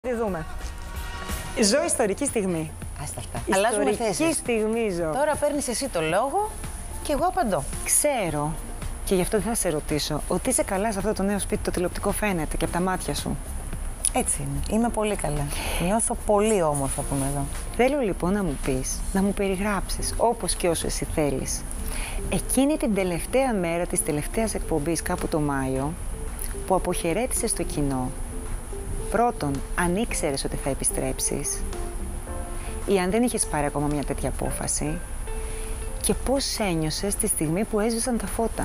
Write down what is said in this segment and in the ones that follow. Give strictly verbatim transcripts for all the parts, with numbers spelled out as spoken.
Τη δούμε. Ζω ιστορική στιγμή. Άστα αυτά. Αλλάζουμε θέσεις. Ιστορική στιγμή ζω. Τώρα παίρνεις εσύ το λόγο και εγώ απαντώ. Ξέρω, και γι' αυτό δεν θα σε ρωτήσω, ότι είσαι καλά σε αυτό το νέο σπίτι, το τηλεοπτικό φαίνεται και από τα μάτια σου. Έτσι είναι. Είμαι πολύ καλά. Νιώθω πολύ όμορφα που είμαι εδώ. Θέλω λοιπόν να μου πεις, να μου περιγράψεις, όπως και όσο εσύ θέλεις, εκείνη την τελευταία μέρα της τελευταίας εκπομπής, κάπου το Μάιο, που αποχαιρέτησες το κοινό. Πρώτον, αν ήξερες ότι θα επιστρέψεις ή αν δεν είχες πάρει ακόμα μια τέτοια απόφαση, και πώς ένιωσες τη στιγμή που έσβησαν τα φώτα.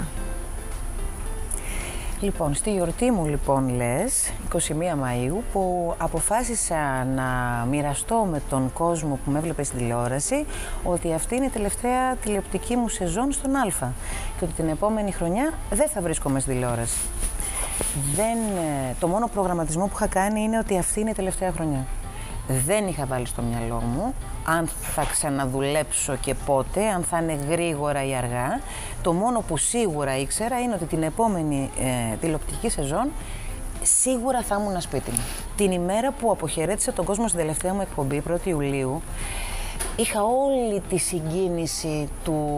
Λοιπόν, στη γιορτή μου λοιπόν λες, εικοστή πρώτη Μαΐου, που αποφάσισα να μοιραστώ με τον κόσμο που με έβλεπε στην τηλεόραση ότι αυτή είναι η τελευταία τηλεοπτική μου σεζόν στον Α και ότι την επόμενη χρονιά δεν θα βρίσκομαι στην τηλεόραση. Δεν, το μόνο προγραμματισμό που είχα κάνει είναι ότι αυτή είναι η τελευταία χρονιά. Δεν είχα βάλει στο μυαλό μου αν θα ξαναδουλέψω και πότε, αν θα είναι γρήγορα ή αργά. Το μόνο που σίγουρα ήξερα είναι ότι την επόμενη ε, τηλεοπτική σεζόν σίγουρα θα ήμουν σπίτι μου. Την ημέρα που αποχαιρέτησα τον κόσμο στην τελευταία μου εκπομπή, πρώτη Ιουλίου, είχα όλη τη συγκίνηση του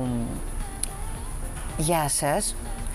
«Γεια σας»,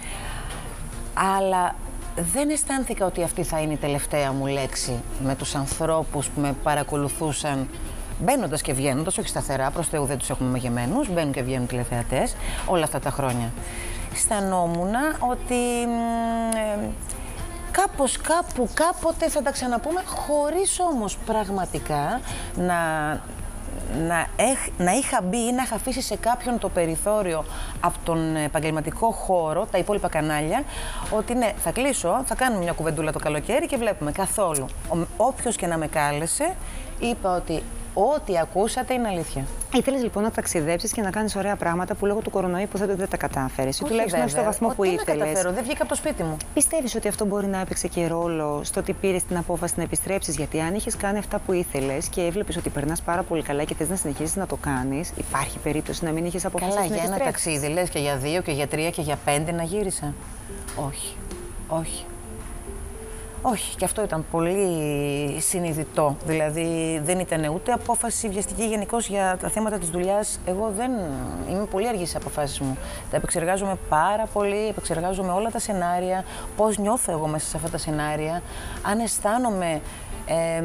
αλλά δεν αισθάνθηκα ότι αυτή θα είναι η τελευταία μου λέξη με τους ανθρώπους που με παρακολουθούσαν μπαίνοντας και βγαίνοντας, όχι σταθερά, προς Θεού δεν τους έχουμε μεγεμένους, μπαίνουν και βγαίνουν τηλεθεατές όλα αυτά τα χρόνια. Αισθανόμουν ότι ε, κάπως, κάπου, κάποτε θα τα ξαναπούμε, χωρίς όμως πραγματικά να... Να, έχ, να είχα μπει ή να είχα αφήσει σε κάποιον το περιθώριο από τον επαγγελματικό χώρο, τα υπόλοιπα κανάλια, ότι ναι, θα κλείσω, θα κάνουμε μια κουβεντούλα το καλοκαίρι και βλέπουμε. Καθόλου. Όποιος και να με κάλεσε, είπα ότι ό,τι ακούσατε είναι αλήθεια. Ήθελες λοιπόν να ταξιδέψεις και να κάνεις ωραία πράγματα που λόγω του κορονοϊού που δεν τα κατάφερες. Ή τουλάχιστον όχι στο βαθμό που ήθελες. Δεν τα καταφέρω, δεν βγήκα από το σπίτι μου. Πιστεύεις ότι αυτό μπορεί να έπαιξε και ρόλο στο ότι πήρες την απόφαση να επιστρέψεις? Γιατί αν είχες κάνει αυτά που ήθελες και έβλεπες ότι περνάς πάρα πολύ καλά και θες να συνεχίσεις να το κάνεις, υπάρχει περίπτωση να μην είχες αποφασίσει να επιστρέψεις? Καλά, για ένα ταξίδι λες και για δύο και για τρία και για πέντε να γύρισα. Όχι. Όχι. Όχι, και αυτό ήταν πολύ συνειδητό. Δηλαδή δεν ήταν ούτε απόφαση βιαστική γενικώς για τα θέματα της δουλειάς. Εγώ δεν είμαι πολύ αργή στις αποφάσεις μου. Τα επεξεργάζομαι πάρα πολύ, επεξεργάζομαι όλα τα σενάρια, πώς νιώθω εγώ μέσα σε αυτά τα σενάρια, αν αισθάνομαι ε,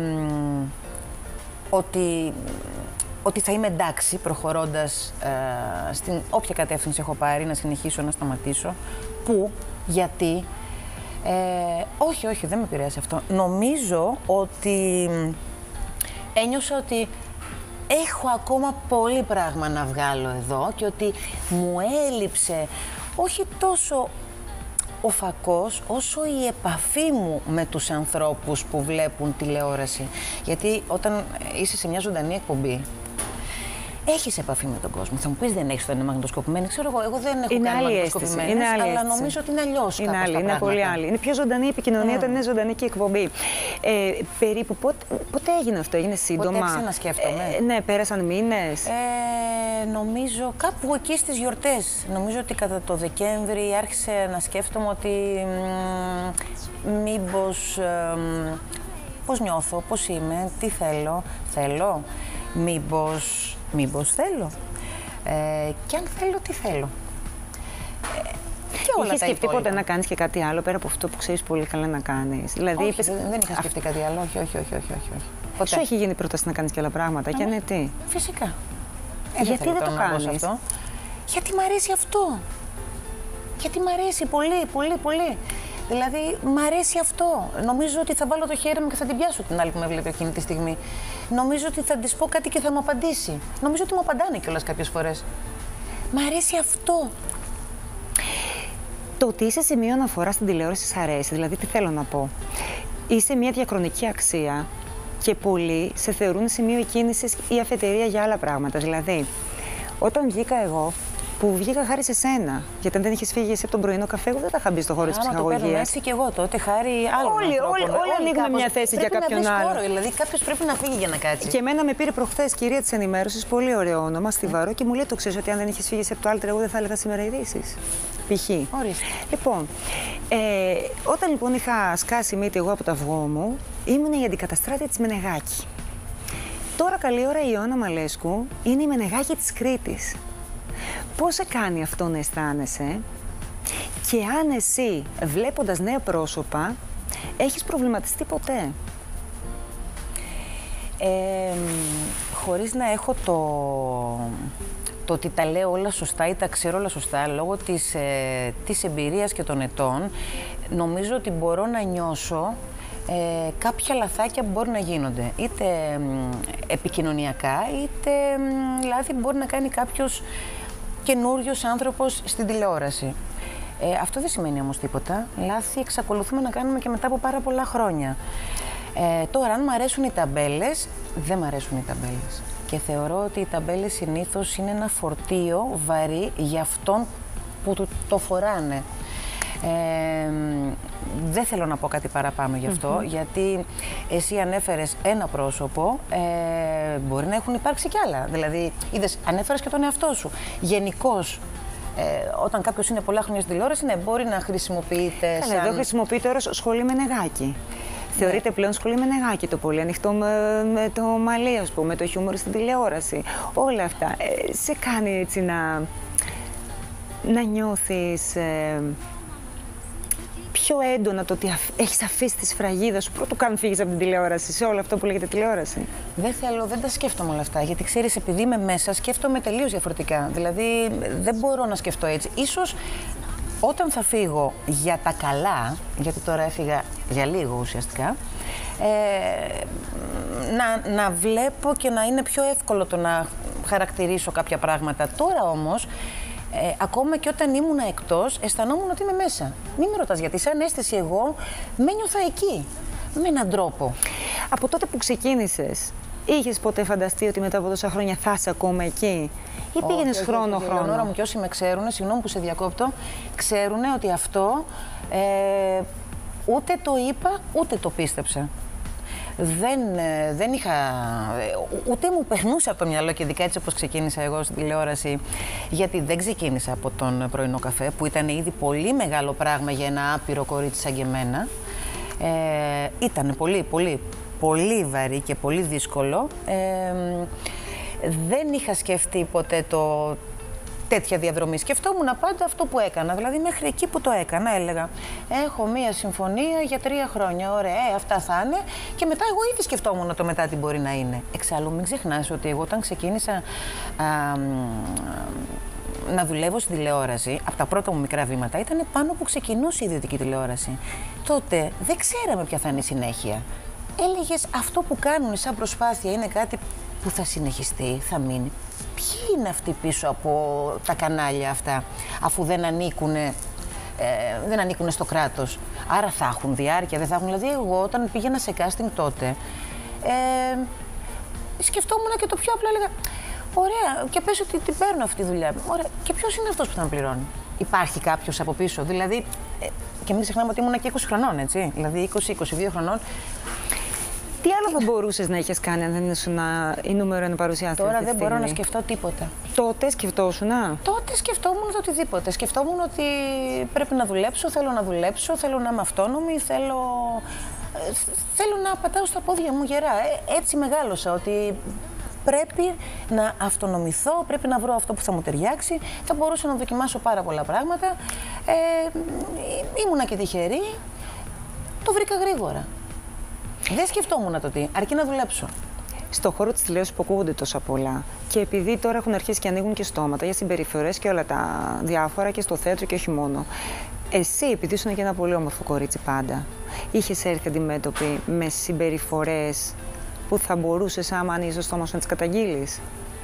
ότι, ότι θα είμαι εντάξει προχωρώντας ε, στην όποια κατεύθυνση έχω πάρει, να συνεχίσω, να σταματήσω, πού, γιατί. Ε, όχι, όχι, δεν με επηρέασε αυτό. Νομίζω ότι ένιωσα ότι έχω ακόμα πολύ πράγμα να βγάλω εδώ και ότι μου έλειψε όχι τόσο ο φακός, όσο η επαφή μου με τους ανθρώπους που βλέπουν τηλεόραση. Γιατί όταν είσαι σε μια ζωντανή εκπομπή, έχεις επαφή με τον κόσμο. Θα μου πεις δεν έχεις όταν είναι μαγνητοσκοπημένη. Ξέρω εγώ, εγώ δεν έχω είναι κάνει μαγνητοσκοπημένες, αλλά αίσθηση. νομίζω ότι είναι αλλιώς. Είναι άλλη, είναι πολύ άλλη. Είναι πιο ζωντανή η επικοινωνία mm. όταν είναι ζωντανή και η εκπομπή. Ε, περίπου πότε, πότε έγινε αυτό, έγινε σύντομα? Πότε να σκέφτομαι. Ε, ναι, πέρασαν μήνες. Ε, νομίζω κάπου εκεί στις γιορτές. Νομίζω ότι κατά το Δεκέμβρη άρχισε να σκέφτομαι ότι μ, μήπως. Ε, πώς νιώθω, πώς είμαι, τι θέλω. Θέλω. Μήπως. Μήπως θέλω. Ε, και αν θέλω, τι θέλω. Ε, και όλα είχες τα σκεφτεί υπόλοιπα. ποτέ να κάνεις και κάτι άλλο πέρα από αυτό που ξέρεις πολύ καλά να κάνεις? Δηλαδή, όχι, είπες... δεν, δεν είχα σκεφτεί κάτι άλλο. Όχι, όχι, όχι, όχι, όχι. Ποτέ. Σου έχει γίνει πρόταση να κάνεις και άλλα πράγματα? Α, και ναι, τι? Φυσικά. Ε, γιατί δεν το κάνεις? Αυτό. Γιατί μ' αρέσει αυτό. Γιατί μ' αρέσει πολύ, πολύ, πολύ. Δηλαδή, μ' αρέσει αυτό. Νομίζω ότι θα βάλω το χέρι μου και θα την πιάσω την άλλη που με βλέπει εκείνη τη στιγμή. Νομίζω ότι θα της πω κάτι και θα μου απαντήσει. Νομίζω ότι μου απαντάνε κιόλας κάποιες φορές. Μ' αρέσει αυτό. Το ότι είσαι σημείο αναφορά στην τηλεόραση σ' αρέσει? Δηλαδή, τι θέλω να πω? Είσαι μια διαχρονική αξία και πολλοί σε θεωρούν σημείο εκκίνησης ή αφετηρία για άλλα πράγματα. Δηλαδή, όταν βγήκα εγώ, που βγήκα χάρη σε σένα. Γιατί αν δεν είχες φύγει εσύ από τον πρωινό καφέ, εγώ δεν θα είχα μπει στο χώρο της ψυχαγωγίας. Το παίρνω έτσι και εγώ τότε, χάρη άλλων όλοι, ανθρώπων. Όλοι, όλοι, όλοι ανοίγουν μια θέση για κάποιον άλλο. Χώρο, δηλαδή κάποιος πρέπει να φύγει για να κάτσει. Και εμένα με πήρε προχθές κυρία της ενημέρωσης, πολύ ωραίο όνομα, Στιβαρό, και μου λέει: το ξέρεις ότι αν δεν είχες φύγει εσύ από το άλλο, εγώ δεν θα έλεγα σήμερα ειδήσεις. π.χ. Ορίστε. Λοιπόν, ε, όταν λοιπόν είχα σκάσει μύτη εγώ από το αυγό μου, ήμουν η αντικαταστράτρια της Μενεγάκη. Τώρα καλή ώρα η Ιωάννα Μαλέσκου είναι η Μενεγάκη της Κρήτης. Πώς σε κάνει αυτό να αισθάνεσαι και αν εσύ, βλέποντας νέα πρόσωπα, έχεις προβληματιστεί ποτέ? Ε, χωρίς να έχω το, το ότι τα λέω όλα σωστά ή τα ξέρω όλα σωστά, λόγω της, ε, της εμπειρίας και των ετών, νομίζω ότι μπορώ να νιώσω ε, κάποια λαθάκια που μπορεί να γίνονται. Είτε ε, επικοινωνιακά, είτε ε, λάθη που μπορεί να κάνει κάποιος καινούριος άνθρωπος στην τηλεόραση. Ε, αυτό δεν σημαίνει όμως τίποτα. Λάθη εξακολουθούμε να κάνουμε και μετά από πάρα πολλά χρόνια. Ε, τώρα, αν μου αρέσουν οι ταμπέλες, δεν μου αρέσουν οι ταμπέλες. Και θεωρώ ότι οι ταμπέλες συνήθως είναι ένα φορτίο βαρύ για αυτόν που το, το φοράνε. Ε, δεν θέλω να πω κάτι παραπάνω γι' αυτό, mm-hmm. γιατί εσύ ανέφερες ένα πρόσωπο, ε, μπορεί να έχουν υπάρξει κι άλλα. Δηλαδή, είδες, ανέφερες και τον εαυτό σου. Γενικώς, ε, όταν κάποιος είναι πολλά χρόνια στην τηλεόραση, ναι, μπορεί να χρησιμοποιείται. Καλά, σαν... εδώ χρησιμοποιείται όρος σχολή Μενεγάκη. Θεωρείται ναι. πλέον σχολή Μενεγάκη το πολύ ανοιχτό με, με το μαλλί, ας πούμε, το χιούμορ στην τηλεόραση. Όλα αυτά. Ε, σε κάνει έτσι να, να νιώθεις ε, πιο έντονα το ότι αφ, έχεις αφήσει τη σφραγίδα σου πρώτου καν φύγεις από την τηλεόραση, σε όλο αυτό που λέγεται τηλεόραση. Δεν θέλω, δεν τα σκέφτομαι όλα αυτά, γιατί ξέρεις, επειδή είμαι μέσα, σκέφτομαι τελείως διαφορετικά. Δηλαδή, δεν μπορώ να σκεφτώ έτσι. Ίσως όταν θα φύγω για τα καλά, γιατί τώρα έφυγα για λίγο ουσιαστικά, ε, να, να βλέπω και να είναι πιο εύκολο το να χαρακτηρίσω κάποια πράγματα. Τώρα όμως, ε, ακόμα και όταν ήμουνα εκτός, αισθανόμουν ότι είμαι μέσα. Μην με ρωτάς γιατί, σαν αίσθηση εγώ με νιώθα εκεί, με έναν τρόπο. Από τότε που ξεκίνησες, είχες ποτέ φανταστεί ότι μετά από τόσα χρόνια θα είσαι ακόμα εκεί? Ή πήγαινες χρόνο-χρόνο? Την ώρα μου και όσοι με ξέρουν, συγγνώμη που σε διακόπτω, ξέρουν ότι αυτό ε, ούτε το είπα, ούτε το πίστεψα. Δεν, ε, δεν είχα, ούτε μου περνούσε από το μυαλό, και ειδικά έτσι όπως ξεκίνησα εγώ στην τηλεόραση, γιατί δεν ξεκίνησα από τον πρωινό καφέ, που ήταν ήδη πολύ μεγάλο πράγμα για ένα άπειρο κορίτσι σαν και εμένα. Ε, ήταν πολύ, πολύ, πολύ βαρύ και πολύ δύσκολο. Ε, δεν είχα σκεφτεί ποτέ το τέτοια διαδρομή. Σκεφτόμουν πάντα αυτό που έκανα. Δηλαδή, μέχρι εκεί που το έκανα, έλεγα: έχω μία συμφωνία για τρία χρόνια. Ωραία, ε, αυτά θα είναι. Και μετά, εγώ ήδη σκεφτόμουν το μετά τι μπορεί να είναι. Εξάλλου, μην ξεχνάς ότι εγώ όταν ξεκίνησα α, α, να δουλεύω στην τηλεόραση, από τα πρώτα μου μικρά βήματα, ήταν πάνω που ξεκινούσε η ιδιωτική τηλεόραση. Τότε δεν ξέραμε ποια θα είναι η συνέχεια. Έλεγες, αυτό που κάνουν σαν προσπάθεια είναι κάτι που θα συνεχιστεί, θα μείνει. Ποιοι είναι αυτοί πίσω από τα κανάλια αυτά, αφού δεν ανήκουν, ε, δεν ανήκουν στο κράτος? Άρα θα έχουν διάρκεια, δεν θα έχουν? Δηλαδή, εγώ όταν πήγαινα σε casting τότε, ε, σκεφτόμουν και το πιο απλό, έλεγα: ωραία, και πες ότι την παίρνω αυτή τη δουλειά. Ωραία, και ποιος είναι αυτός που θα με πληρώνει? Υπάρχει κάποιος από πίσω? Δηλαδή, ε, και μην ξεχνάμε ότι ήμουν και είκοσι χρονών, έτσι. Δηλαδή, είκοσι με είκοσι δύο χρονών. Τι άλλο θα μπορούσες να έχεις κάνει αν δεν ήσουν η νούμερο ένα παρουσιάστρια? Τώρα δεν μπορώ να σκεφτώ τίποτα. Τότε σκεφτόσουνα? Τότε σκεφτόμουν το οτιδήποτε. Σκεφτόμουν ότι πρέπει να δουλέψω, θέλω να δουλέψω, θέλω να είμαι αυτόνομη, θέλω, θέλω να πατάω στα πόδια μου γερά. Ε, έτσι μεγάλωσα, ότι πρέπει να αυτονομηθώ, πρέπει να βρω αυτό που θα μου ταιριάξει. Θα μπορούσα να δοκιμάσω πάρα πολλά πράγματα. Ε, ήμουνα και τυχερή. Το βρήκα γρήγορα. Δεν σκεφτόμουν το τι, αρκεί να δουλέψω. Στον χώρο της τηλεόρασης που ακούγονται τόσα πολλά, και επειδή τώρα έχουν αρχίσει και ανοίγουν και στόματα για συμπεριφορές και όλα τα διάφορα και στο θέατρο και όχι μόνο, εσύ, επειδή ήσουν και ένα πολύ όμορφο κορίτσι πάντα, είχες έρθει αντιμέτωπη με συμπεριφορές που θα μπορούσες, άμα ανοίγεις το στόμα σου, να τις καταγγείλεις?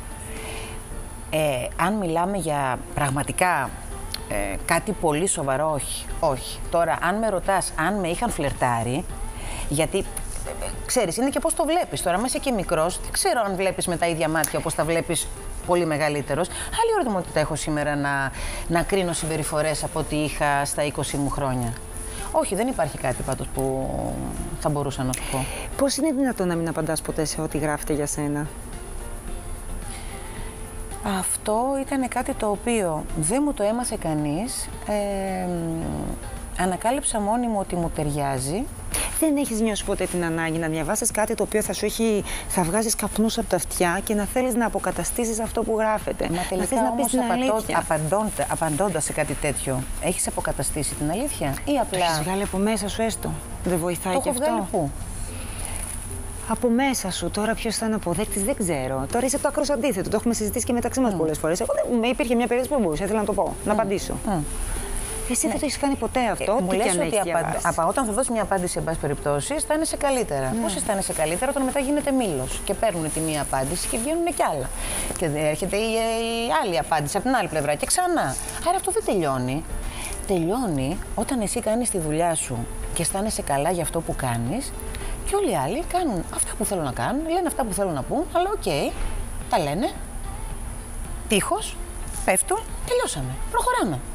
Ε, αν μιλάμε για πραγματικά ε, κάτι πολύ σοβαρό, όχι. όχι. Τώρα, αν με ρωτάς αν με είχαν φλερτάρει, γιατί ξέρεις, είναι και πώς το βλέπεις. Τώρα, μέσα και μικρός, δεν ξέρω αν βλέπεις με τα ίδια μάτια όπως τα βλέπεις πολύ μεγαλύτερος. Άλλη οριμότητα έχω σήμερα να, να κρίνω συμπεριφορές από ό,τι είχα στα είκοσι μου χρόνια. Όχι, δεν υπάρχει κάτι πάντως που θα μπορούσα να σου πω. Πώς είναι δυνατόν να μην απαντάς ποτέ σε ό,τι γράφεται για σένα? Αυτό ήταν κάτι το οποίο δεν μου το έμαθε κανείς. Ε, ανακάλυψα μόνη μου ότι μου ταιριάζει. Δεν έχεις νιώσει ποτέ την ανάγκη να διαβάσεις κάτι το οποίο θα σου έχει, θα βγάζεις καπνούς από τα αυτιά και να θέλεις να αποκαταστήσεις αυτό που γράφεται? Μα τελικά να να όμως πεις την αλήθεια. απαντώντα, απαντώντας σε κάτι τέτοιο, έχεις αποκαταστήσει την αλήθεια ή απλά... Το έχεις βγάλει από μέσα σου έστω? Δεν βοηθάει το και έχω αυτό? Βγάλει πού? Από μέσα σου. Τώρα ποιος θα είναι αποδέκτης δεν ξέρω. Τώρα είσαι το άκρος αντίθετο. Το έχουμε συζητήσει και μεταξύ μας mm. πολλές φορές. Εγώ δεν, υπήρχε μια περίοδο που μπορούσα, ήθελα να το πω, mm. να απαντήσω. Mm. Εσύ ναι. δεν το έχεις κάνει ποτέ αυτό? Ε, μου λες ότι απα... απα... όταν θα δώσεις μια απάντηση, εν πάση περιπτώσει, αισθάνεσαι καλύτερα. Ναι. Πώς αισθάνεσαι καλύτερα? Όταν μετά γίνεται μήλος και παίρνουν τη μία απάντηση και βγαίνουν κι άλλα. Και έρχεται η, η άλλη απάντηση από την άλλη πλευρά και ξανά. Άρα αυτό δεν τελειώνει. Τελειώνει όταν εσύ κάνεις τη δουλειά σου και αισθάνεσαι καλά για αυτό που κάνεις. Και όλοι οι άλλοι κάνουν αυτά που θέλουν να κάνουν, λένε αυτά που θέλουν να πούν, αλλά οκ, okay, τα λένε. Τείχος, πέφτουν, τελειώσαμε. Προχωράμε.